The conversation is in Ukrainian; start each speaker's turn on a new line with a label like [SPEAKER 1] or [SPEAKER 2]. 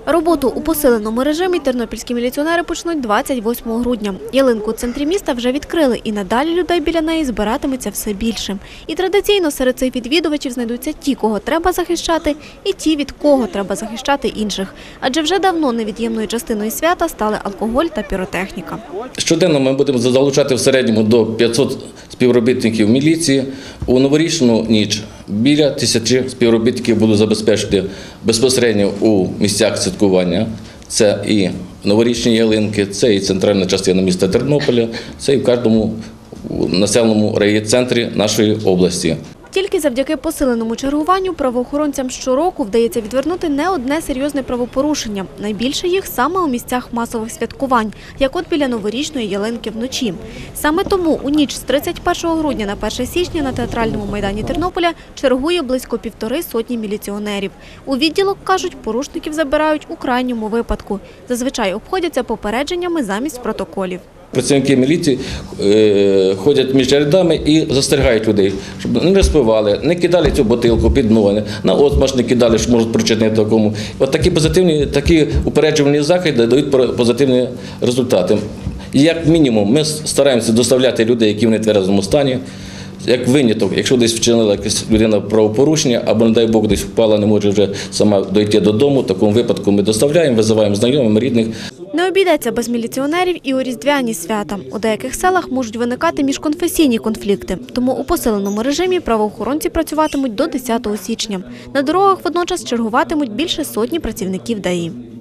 [SPEAKER 1] Роботу у посиленому режимі тернопільські міліціонери почнуть 28 грудня. Ялинку у центрі міста вже відкрили, і надалі людей біля неї збиратиметься все більше. І традиційно серед цих відвідувачів знайдуться ті, кого треба захищати, і ті, від кого треба захищати інших. Адже вже давно невід'ємною частиною свята стали алкоголь та піротехніка.
[SPEAKER 2] Щоденно ми будемо залучати в середньому до 500 співробітників міліції. У новорічну ніч біля 1000 співробітників будуть забезпечити безпосередньо у місцях святкування. Це і новорічні ялинки, це і центральна частина міста Тернополя, це і в кожному населеному центрі нашої області.
[SPEAKER 1] Тільки завдяки посиленому чергуванню правоохоронцям щороку вдається відвернути не одне серйозне правопорушення. Найбільше їх саме у місцях масових святкувань, як от біля новорічної ялинки вночі. Саме тому у ніч з 31 грудня на 1 січня на театральному майдані Тернополя чергує близько 150 міліціонерів. У відділок, кажуть, порушників забирають у крайньому випадку. Зазвичай обходяться попередженнями замість протоколів.
[SPEAKER 2] Працівники міліції ходять між рядами і застерігають людей, щоб не розпивали, не кидали цю бутилку під ноги, на отмаш не кидали, що можуть причинити такому. От такі позитивні, такі упереджувальні заходи дають позитивні результати. І як мінімум ми стараємося доставляти людей, які в нетверезому стані, як виняток, якщо десь вчинила якась людина правопорушення, або, не дай Бог, десь впала, не може вже сама дойти додому, в такому випадку ми доставляємо, визиваємо знайомих, рідних.
[SPEAKER 1] Не обійдеться без міліціонерів і у різдвяні свята. У деяких селах можуть виникати міжконфесійні конфлікти. Тому у посиленому режимі правоохоронці працюватимуть до 10 січня. На дорогах водночас чергуватимуть більше сотні працівників ДАІ.